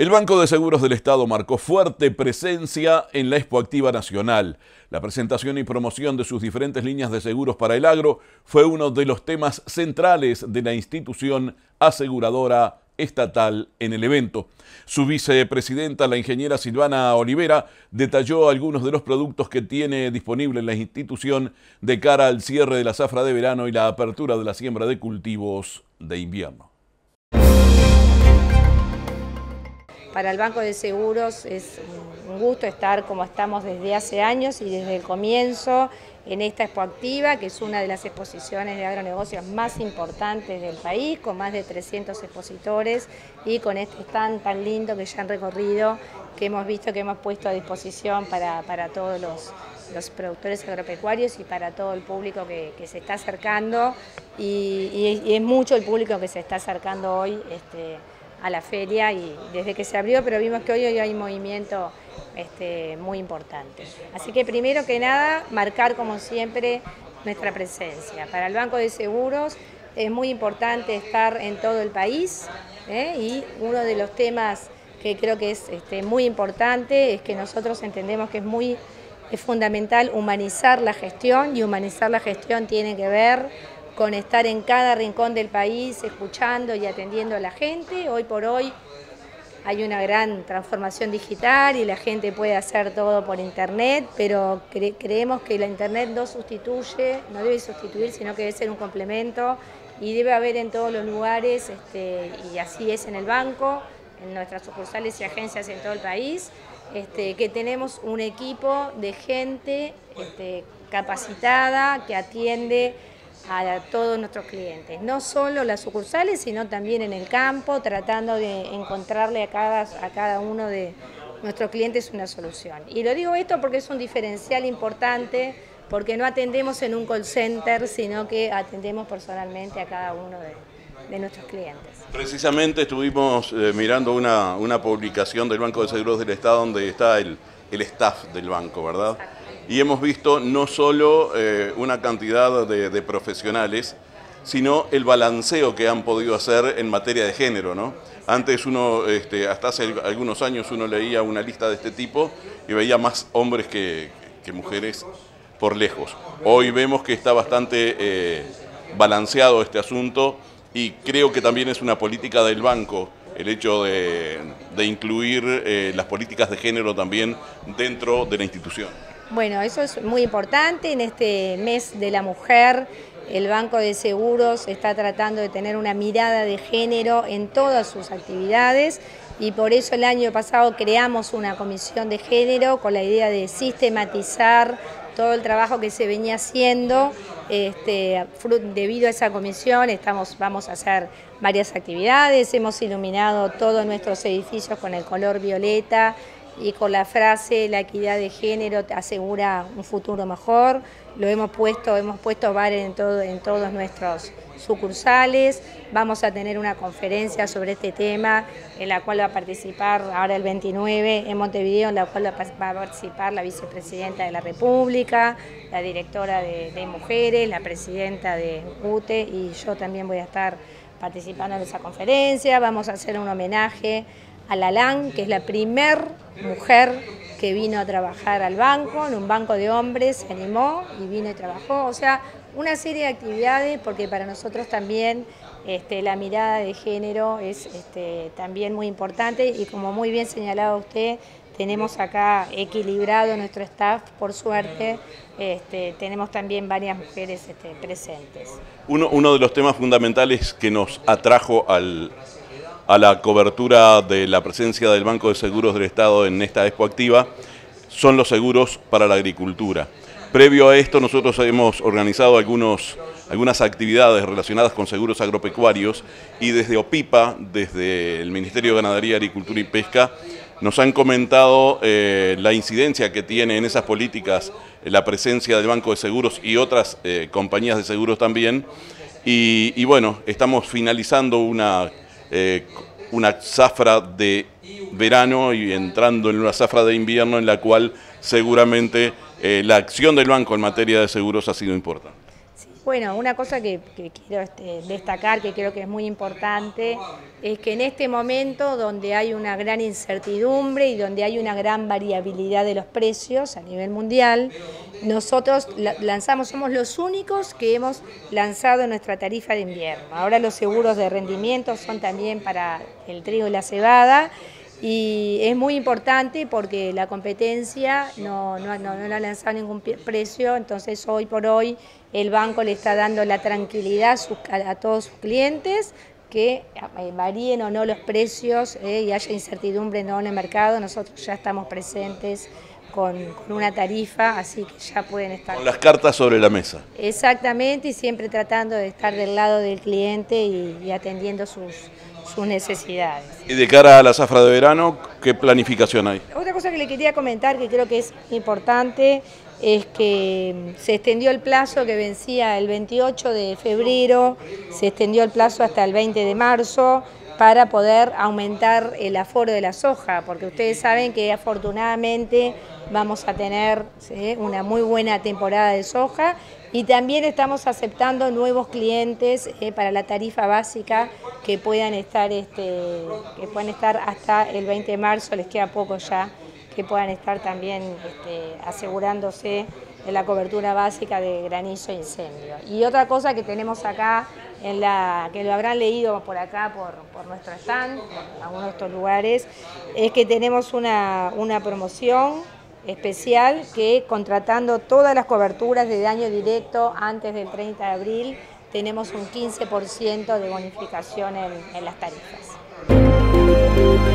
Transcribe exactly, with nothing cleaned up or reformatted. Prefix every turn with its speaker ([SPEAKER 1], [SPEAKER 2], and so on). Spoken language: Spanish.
[SPEAKER 1] El Banco de Seguros del Estado marcó fuerte presencia en la Expo Activa Nacional. La presentación y promoción de sus diferentes líneas de seguros para el agro fue uno de los temas centrales de la institución aseguradora estatal en el evento. Su vicepresidenta, la ingeniera Silvana Olivera, detalló algunos de los productos que tiene disponible la institución de cara al cierre de la zafra de verano y la apertura de la siembra de cultivos de invierno.
[SPEAKER 2] Para el Banco de Seguros es un gusto estar como estamos desde hace años y desde el comienzo en esta Expo Activa, que es una de las exposiciones de agronegocios más importantes del país, con más de trescientos expositores y con este stand tan lindo que ya han recorrido, que hemos visto que hemos puesto a disposición para, para todos los, los productores agropecuarios y para todo el público que, que se está acercando y, y, y es mucho el público que se está acercando hoy este, a la feria y desde que se abrió, pero vimos que hoy, hoy hay un movimiento este, muy importante. Así que primero que nada, marcar como siempre nuestra presencia. Para el Banco de Seguros es muy importante estar en todo el país ¿eh? y uno de los temas que creo que es este, muy importante es que nosotros entendemos que es muy es fundamental humanizar la gestión y humanizar la gestión tiene que ver con estar en cada rincón del país, escuchando y atendiendo a la gente. Hoy por hoy hay una gran transformación digital y la gente puede hacer todo por internet, pero cre creemos que la internet no sustituye, no debe sustituir, sino que debe ser un complemento y debe haber en todos los lugares, este, y así es en el banco, en nuestras sucursales y agencias en todo el país, este, que tenemos un equipo de gente este, capacitada que atiende a todos nuestros clientes, no solo las sucursales, sino también en el campo, tratando de encontrarle a cada, a cada uno de nuestros clientes una solución. Y lo digo esto porque es un diferencial importante, porque no atendemos en un call center, sino que atendemos personalmente a cada uno de, de nuestros clientes.
[SPEAKER 1] Precisamente estuvimos eh, mirando una, una publicación del Banco de Seguros del Estado donde está el, el staff del banco, ¿verdad? Y hemos visto no solo eh, una cantidad de, de profesionales, sino el balanceo que han podido hacer en materia de género, ¿no? Antes uno, este, hasta hace algunos años uno leía una lista de este tipo y veía más hombres que, que mujeres por lejos. Hoy vemos que está bastante eh, balanceado este asunto y creo que también es una política del banco el hecho de, de incluir eh, las políticas de género también dentro de la institución.
[SPEAKER 2] Bueno, eso es muy importante. En este mes de la mujer, el Banco de Seguros está tratando de tener una mirada de género en todas sus actividades y por eso el año pasado creamos una comisión de género con la idea de sistematizar todo el trabajo que se venía haciendo. Este, debido a esa comisión estamos, vamos a hacer varias actividades, hemos iluminado todos nuestros edificios con el color violeta y con la frase la equidad de género te asegura un futuro mejor. Lo hemos puesto, hemos puesto bares en, todo, en todos nuestros sucursales. Vamos a tener una conferencia sobre este tema en la cual va a participar ahora el veintinueve en Montevideo, en la cual va a participar la vicepresidenta de la República, la directora de, de Mujeres, la presidenta de U T E y yo también voy a estar participando en esa conferencia. Vamos a hacer un homenaje a Lalán, que es la primer mujer que vino a trabajar al banco, en un banco de hombres, se animó y vino y trabajó. O sea, una serie de actividades, porque para nosotros también este, la mirada de género es este, también muy importante y como muy bien señalaba usted, tenemos acá equilibrado nuestro staff, por suerte, este, tenemos también varias mujeres este, presentes.
[SPEAKER 1] Uno, uno de los temas fundamentales que nos atrajo al a la cobertura de la presencia del Banco de Seguros del Estado en esta Expo Activa, son los seguros para la agricultura. Previo a esto nosotros hemos organizado algunos, algunas actividades relacionadas con seguros agropecuarios y desde OPIPA, desde el Ministerio de Ganadería, Agricultura y Pesca, nos han comentado eh, la incidencia que tiene en esas políticas eh, la presencia del Banco de Seguros y otras eh, compañías de seguros también. Y, y bueno, estamos finalizando una... Eh, una zafra de verano y entrando en una zafra de invierno en la cual seguramente eh, la acción del banco en materia de seguros ha sido importante.
[SPEAKER 2] Sí, bueno, una cosa que, que quiero este, destacar, que creo que es muy importante, es que en este momento donde hay una gran incertidumbre y donde hay una gran variabilidad de los precios a nivel mundial, nosotros lanzamos, somos los únicos que hemos lanzado nuestra tarifa de invierno. Ahora los seguros de rendimiento son también para el trigo y la cebada, y es muy importante porque la competencia no, no, no, no ha lanzado ningún precio, entonces hoy por hoy el banco le está dando la tranquilidad a, sus, a todos sus clientes que varíen o no los precios eh, y haya incertidumbre no en el mercado. Nosotros ya estamos presentes con, con una tarifa, así que ya pueden estar...
[SPEAKER 1] Con las cartas sobre la mesa.
[SPEAKER 2] Exactamente, y siempre tratando de estar del lado del cliente y, y atendiendo sus... sus necesidades.
[SPEAKER 1] Y de cara a la zafra de verano, ¿qué planificación hay?
[SPEAKER 2] Otra cosa que le quería comentar, que creo que es importante, es que se extendió el plazo que vencía el veintiocho de febrero, se extendió el plazo hasta el veinte de marzo para poder aumentar el aforo de la soja, porque ustedes saben que afortunadamente vamos a tener ¿sí? una muy buena temporada de soja, y también estamos aceptando nuevos clientes eh, para la tarifa básica que puedan estar este, que puedan estar hasta el veinte de marzo, les queda poco ya, que puedan estar también este, asegurándose de la cobertura básica de granizo e incendio. Y otra cosa que tenemos acá, en la, que lo habrán leído por acá, por, por nuestro stand, por algunos de estos lugares, es que tenemos una, una promoción especial que, contratando todas las coberturas de daño directo antes del treinta de abril, tenemos un quince por ciento de bonificación en, en las tarifas.